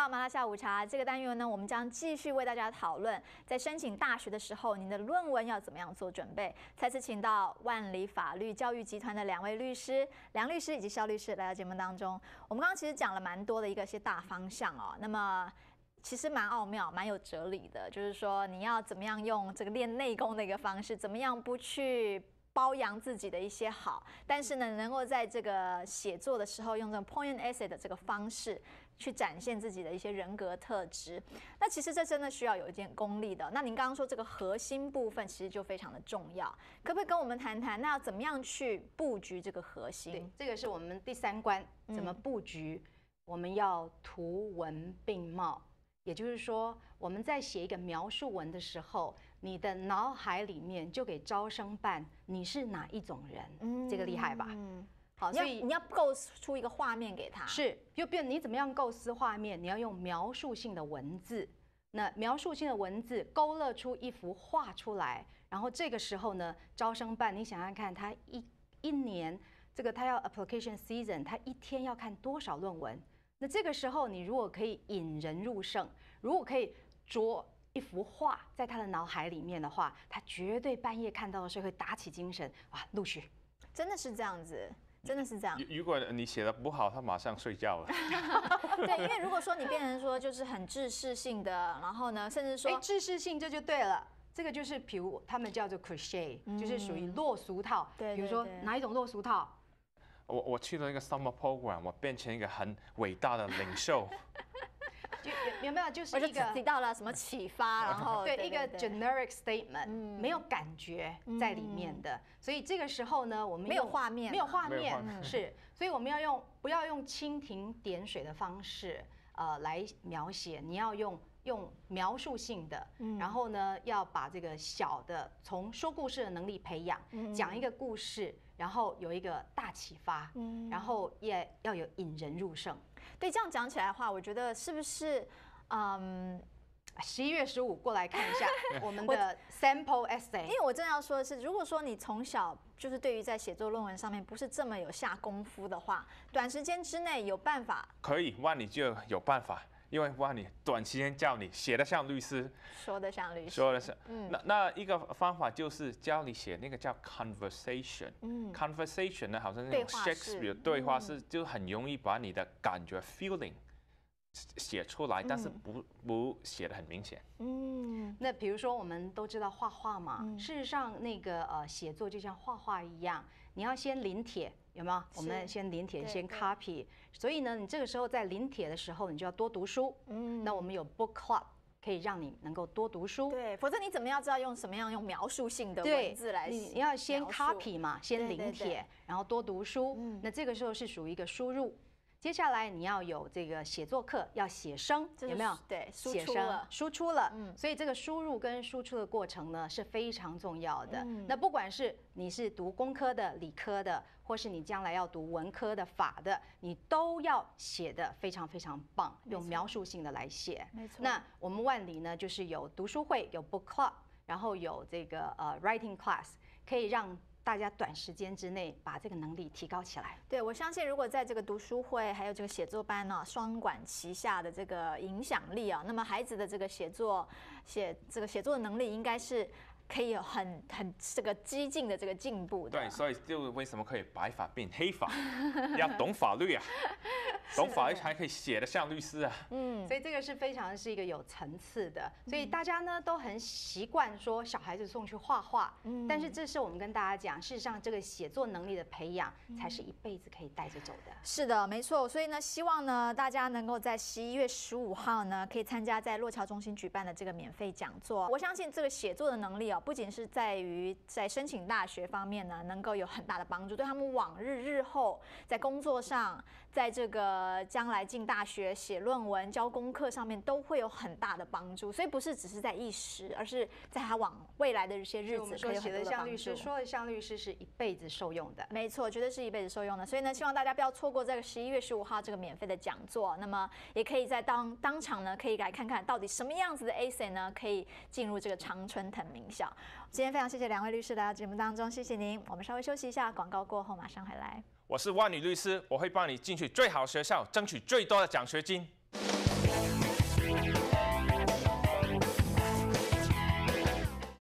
到麻辣下午茶这个单元呢，我们将继续为大家讨论，在申请大学的时候，您的论文要怎么样做准备。再次请到万里法律教育集团的2位律师，梁律师以及肖律师来到节目当中。我们刚刚其实讲了蛮多的一些大方向哦，那么其实蛮奥妙、蛮有哲理的，就是说你要怎么样用这个练内功的一个方式，怎么样不去包养自己的一些好，但是呢，能够在这个写作的时候用这种 point and essay 的这个方式去展现自己的一些人格特质。那其实这真的需要有一点功力的。那您刚刚说这个核心部分其实就非常的重要，可不可以跟我们谈谈，那要怎么样去布局这个核心？ 对，这个是我们第3关，怎么布局？我们要图文并茂。也就是说，我们在写一个描述文的时候，你的脑海里面就给招生办你是哪一种人，这个厉害吧？好，所以你要构思出一个画面给他。 是，就变你怎么样构思画面？你要用描述性的文字，那描述性的文字勾勒出一幅画出来，然后这个时候呢，招生办你想想看，他一年这个他要 application season， 他一天要看多少论文？那这个时候，你如果可以引人入胜，如果可以着一幅画在他的脑海里面的话，他绝对半夜看到的时候会打起精神，哇，录取， 真的是这样子。真的是这样。 如果你写的不好，他马上睡觉了。 对，因为如果说你变成说就是很制式性的，然后呢，甚至说制式性这就对了。这个就是比如他们叫做 cliché，就是属于落俗套。 对， 比如说哪一种落俗套？ 我去了一个 summer program， 我变成一个很伟大的领袖。 有没有就是一个提到了什么启发，然后对一个 generic statement，没有感觉在里面的，所以这个时候呢，我们没有画面， 没有画面是，所以我们要不要用蜻蜓点水的方式来描写？你要用描述性的，然后呢，要把这个小的从说故事的能力培养，讲一个故事，然后有一个大启发，然后也要有引人入胜。 对，这样讲起来的话，我觉得是不是 11月15过来看一下我们的 sample essay。 因为我真的要说的是，如果说你从小就是对于在写作论文上面不是这么有下功夫的话，短时间之内有办法？ 可以，万里就有办法。因为万里短时间教你写得像律师， 说得像律师， 说得像。那一个方法就是教你写那个叫 conversation。conversation 呢，好像那种 Shakespeare 对话是就很容易把你的感觉 feeling 写出来，但是不写得很明显。 那比如说我们都知道画画嘛，事实上那个写作就像画画一样，你要先临帖。有没有？我们先临帖，先 copy。所以呢，你这个时候在临帖的时候，你就要多读书。那我们有 book club， 可以让你能够多读书。 对，否则你怎么样知道用什么样用描述性的文字来？ 你要先 copy 嘛，先临帖，然后多读书。那这个时候是属于一个输入。接下来你要有这个写作课，要写生，有没有？ 对， 输出了。所以这个输入跟输出的过程呢是非常重要的。那不管是你是读工科的、理科的，或是你将来要读文科的、法的，你都要写得非常非常棒，用描述性的来写。 没错。 那我们万里呢，就是有读书会，有 book club， 然后有这个writing class， 可以让大家短时间之内把这个能力提高起来。 对，我相信如果在这个读书会还有这个写作班呢，双管齐下的这个影响力啊，那么孩子的这个写作的能力应该是可以有很这个激进的这个进步的。 对，所以就为什么可以白发变黑发，要懂法律啊。懂法律才可以写得像律师啊。 所以这个是非常是一个有层次的。所以大家呢都很习惯说小孩子送去画画，但是这是我们跟大家讲，事实上这个写作能力的培养才是一辈子可以带着走的。 是的，没错。所以呢，希望呢大家能够在11月15号呢，可以参加在洛桥中心举办的这个免费讲座。我相信这个写作的能力哦，不仅是在于在申请大学方面呢，能够有很大的帮助，对他们往日后在工作上，在这个将来进大学写论文、交功课上面都会有很大的帮助，所以不是只是在一时，而是在他往未来的一些日子可以有很多的帮助。写得像律师， 说得像律师是一辈子受用的。 没错，绝对是一辈子受用的。所以呢，希望大家不要错过这个11月15号这个免费的讲座。那么也可以在当场呢，可以来看看到底什么样子的 essay 呢，可以进入这个常春藤名校。今天非常谢谢两位律师来到节目当中，谢谢您。我们稍微休息一下，广告过后马上回来。 我是万里律师，我会帮你进去最好学校，争取最多的奖学金。 拜。